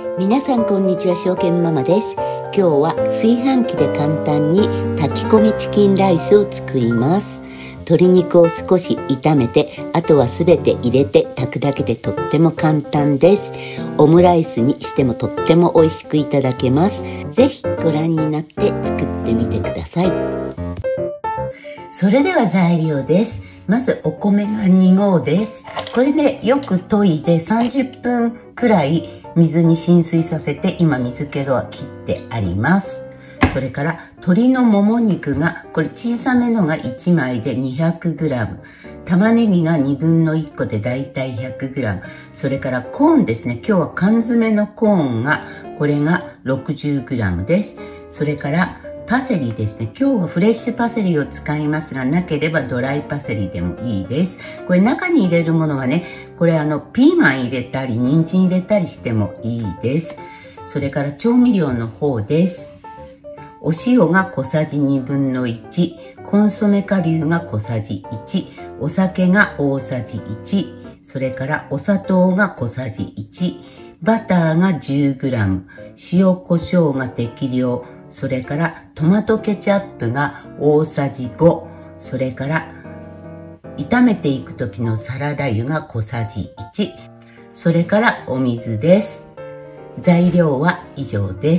皆さんこんにちは、証券ママです。今日は炊飯器で簡単に炊き込みチキンライスを作ります。鶏肉を少し炒めて、あとはすべて入れて炊くだけでとっても簡単です。オムライスにしてもとっても美味しくいただけます。ぜひご覧になって作ってみてください。それでは材料です。まずお米が2合です。これでよく研いで30分くらい水に浸水させて、今水気が切ってあります。それから鶏のもも肉が、これ小さめのが1枚で 200g、 玉ねぎが1/2個でだいたい 100g、 それからコーンですね。今日は缶詰のコーンが、これが 60g です。それからパセリですね。今日はフレッシュパセリを使いますが、なければドライパセリでもいいです。これ中に入れるものはね、これピーマン入れたり人参入れたりしてもいいです。それから調味料の方です。お塩が小さじ1/2、コンソメ顆粒が小さじ1、お酒が大さじ1、それからお砂糖が小さじ1、バターが 10g、塩コショウが適量、それからトマトケチャップが大さじ5、それから炒めていく時のサラダ油が小さじ1、それからお水です。材料は以上です。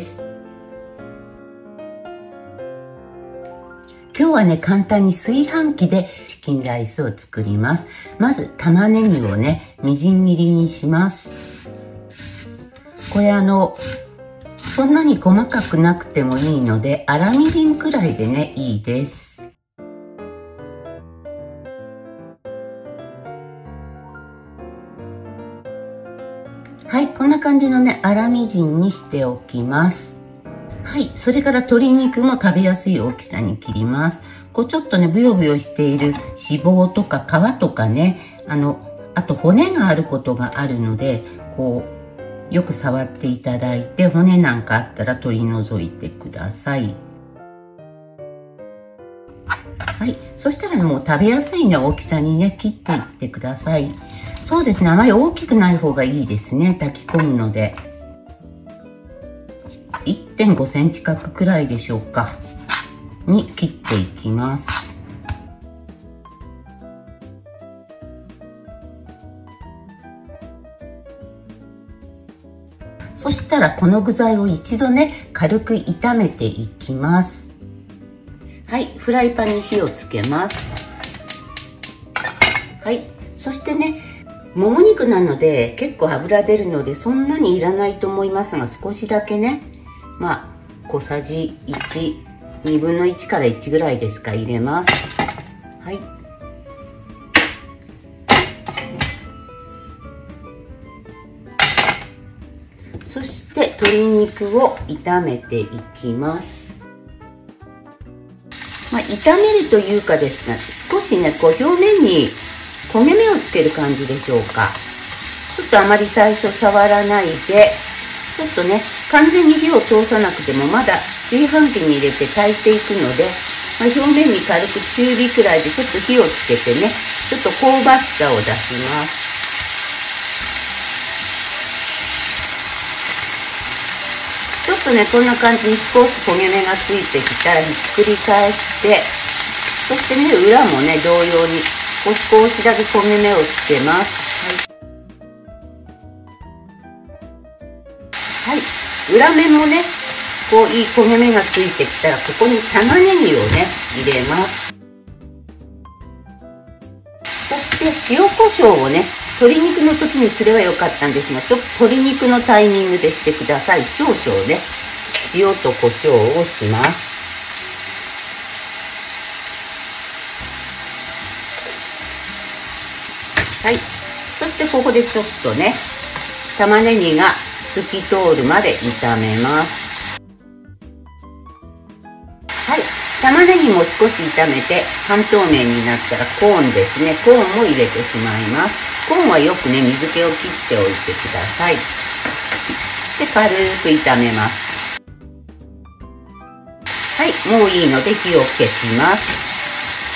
今日はね、簡単に炊飯器でチキンライスを作ります。まず玉ねぎをね、みじん切りにします。これそんなに細かくなくてもいいので、粗みじんくらいでね、いいです。はい、こんな感じのね、粗みじんにしておきます。はい、それから鶏肉も食べやすい大きさに切ります。こうちょっとね、ブヨブヨしている脂肪とか皮とかね、あと骨があることがあるので、こう、よく触っていただいて、骨なんかあったら取り除いてください。はい。そしたらもう食べやすいね、大きさにね、切っていってください。そうですね、あまり大きくない方がいいですね、炊き込むので。1.5 センチ角くらいでしょうか。に切っていきます。そしたらこの具材を一度ね、軽く炒めていきます。はい、フライパンに火をつけます。はい、そしてね、もも肉なので結構脂出るのでそんなにいらないと思いますが、少しだけね、小さじ1、1/2から1ぐらいですか、入れます。はい。そして鶏肉を炒めていきます。炒めるというかですが、少しね、こう表面に焦げ目をつける感じでしょうか。ちょっとあまり最初触らないで、ちょっとね、完全に火を通さなくてもまだ炊飯器に入れて炊いていくので、表面に軽く中火くらいでちょっと火をつけてね、ちょっと香ばしさを出します。ちょっとね、こんな感じに少し焦げ目がついてきたらひっくり返して、そしてね、裏もね、同様に少しだけ焦げ目をつけます。はい、裏面もね、こういい焦げ目がついてきたら、ここに玉ねぎをね、入れます。そして塩コショウをね、鶏肉の時にすればよかったんですが、ちょっと鶏肉のタイミングでしてください。少々ね、塩とコショウをします。はい。そしてここでちょっとね、玉ねぎが透き通るまで炒めます。はい。玉ねぎも少し炒めて半透明になったらコーンですね。コーンも入れてしまいます。コーンはよくね、水気を切っておいてください。で、軽く炒めます。はい。もういいので火を消します。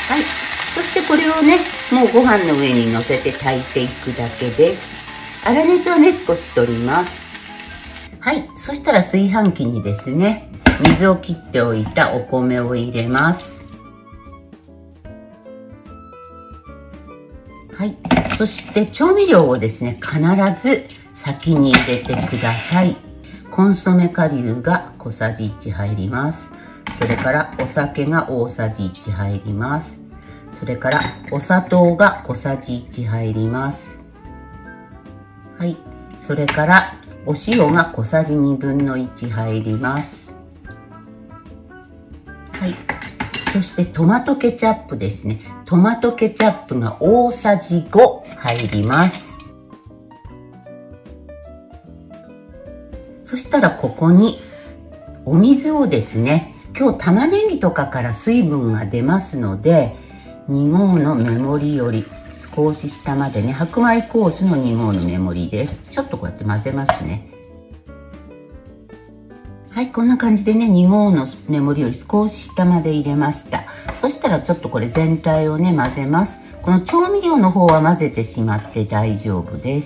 はい。そしてこれをね、もうご飯の上に乗せて炊いていくだけです。粗熱はね、少し取ります。 はい、そしたら炊飯器にですね、水を切っておいたお米を入れます。はい、そして調味料をですね、必ず先に入れてください。コンソメ顆粒が小さじ1入ります。それからお酒が大さじ1入ります。それからお砂糖が小さじ1入ります。はい、それからお塩が小さじ1/2入ります。はい。そしてトマトケチャップですね。トマトケチャップが大さじ5入ります。そしたらここにお水をですね、今日玉ねぎとかから水分が出ますので、2合の目盛りより少し下までね、白米コースの2合の目盛りです。ちょっとこうやって混ぜますね。はい、こんな感じでね、2合の目盛りより少し下まで入れました。そしたらちょっとこれ全体をね、混ぜます。この調味料の方は混ぜてしまって大丈夫です。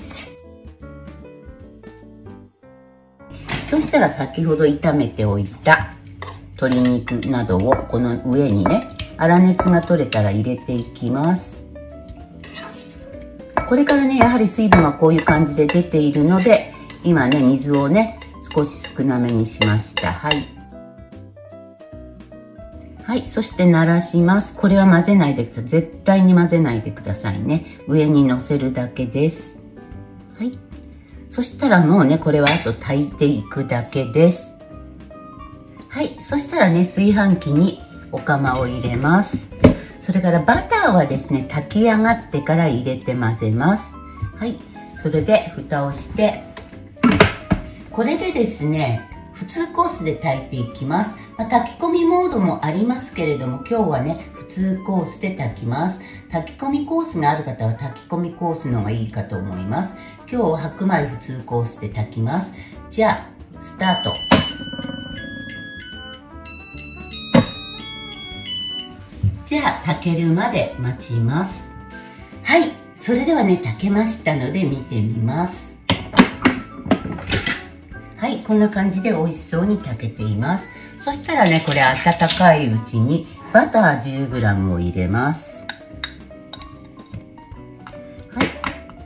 そしたら先ほど炒めておいた鶏肉などをこの上にね、粗熱が取れたら入れていきます。これからね、やはり水分がこういう感じで出ているので、今ね、水をね、少し少なめにしました。はい。はい、そして慣らします。これは混ぜないでください。絶対に混ぜないでくださいね。上に乗せるだけです。はい。そしたらもうね、これはあと炊いていくだけです。はい、そしたらね、炊飯器にお釜を入れます。それからバターはですね、炊き上がってから入れて混ぜます。はい、それで蓋をして、これでですね、普通コースで炊いていきます。炊き込みモードもありますけれども、今日はね、普通コースで炊きます。炊き込みコースがある方は炊き込みコースの方がいいかと思います。今日は白米普通コースで炊きます。じゃあ、スタート。じゃあ、炊けるまで待ちます。はい、それではね、炊けましたので見てみます。はい、こんな感じで美味しそうに炊けています。そしたらね、これ温かいうちにバター 10g を入れます。はい。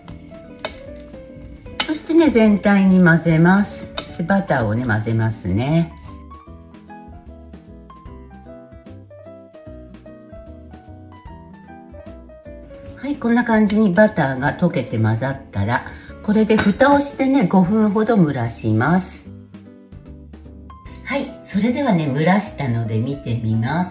そしてね、全体に混ぜます。でバターをね、混ぜますね。はい、こんな感じにバターが溶けて混ざったら、これで蓋をしてね、5分ほど蒸らします。はい、それではね、蒸らしたので見てみます。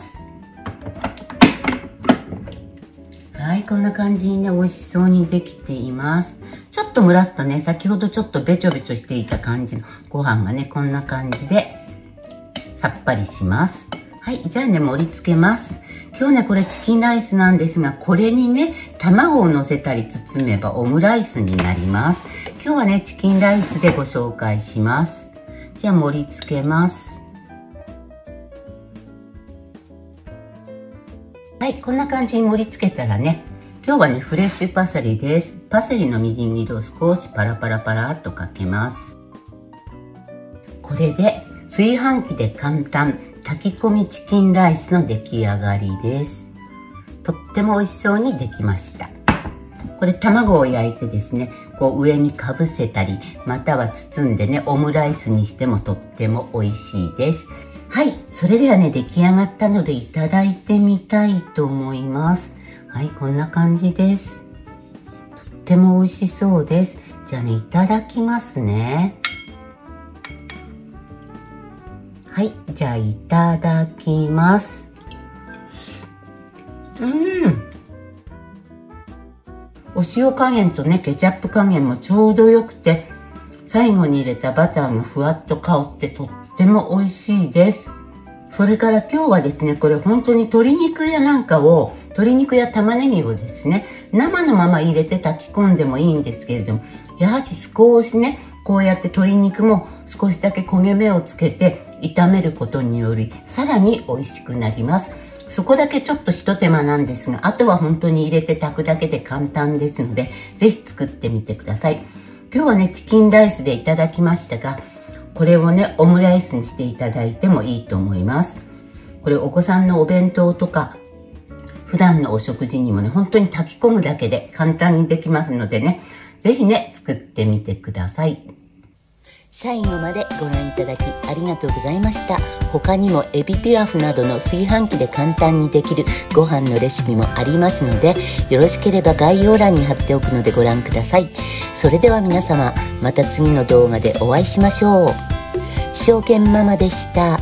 はい、こんな感じにね、美味しそうにできています。ちょっと蒸らすとね、先ほどちょっとべちょべちょしていた感じのご飯がね、こんな感じでさっぱりします。はい、じゃあね、盛り付けます。今日ね、これチキンライスなんですが、これにね、卵を乗せたり包めばオムライスになります。今日はね、チキンライスでご紹介します。じゃあ盛り付けます。はい、こんな感じに盛り付けたらね、今日はね、フレッシュパセリです。パセリのみじん切りを少しパラパラパラっとかけます。これで炊飯器で簡単炊き込みチキンライスの出来上がりです。とっても美味しそうにできました。これ卵を焼いてですね、こう上にかぶせたり、または包んでね、オムライスにしてもとっても美味しいです。はい、それではね、出来上がったのでいただいてみたいと思います。はい、こんな感じです。とっても美味しそうです。じゃあね、いただきますね。はい、じゃあいただきます。お塩加減とね、ケチャップ加減もちょうどよくて、最後に入れたバターがふわっと香ってとっても美味しいです。それから今日はですね、これ本当に鶏肉や玉ねぎをですね、生のまま入れて炊き込んでもいいんですけれども、やはり少しね、こうやって鶏肉も少しだけ焦げ目をつけて炒めることにより、さらに美味しくなります。そこだけちょっと一手間なんですが、あとは本当に入れて炊くだけで簡単ですので、ぜひ作ってみてください。今日はね、チキンライスでいただきましたが、 これをね、オムライスにしていただいてもいいと思います。これお子さんのお弁当とか、普段のお食事にもね、本当に炊き込むだけで簡単にできますのでね、ぜひね、作ってみてください。最後までご覧いただきありがとうございました。他にもエビピラフなどの炊飯器で簡単にできるご飯のレシピもありますので、よろしければ概要欄に貼っておくのでご覧ください。それでは皆様、また次の動画でお会いしましょう。証券ママでした。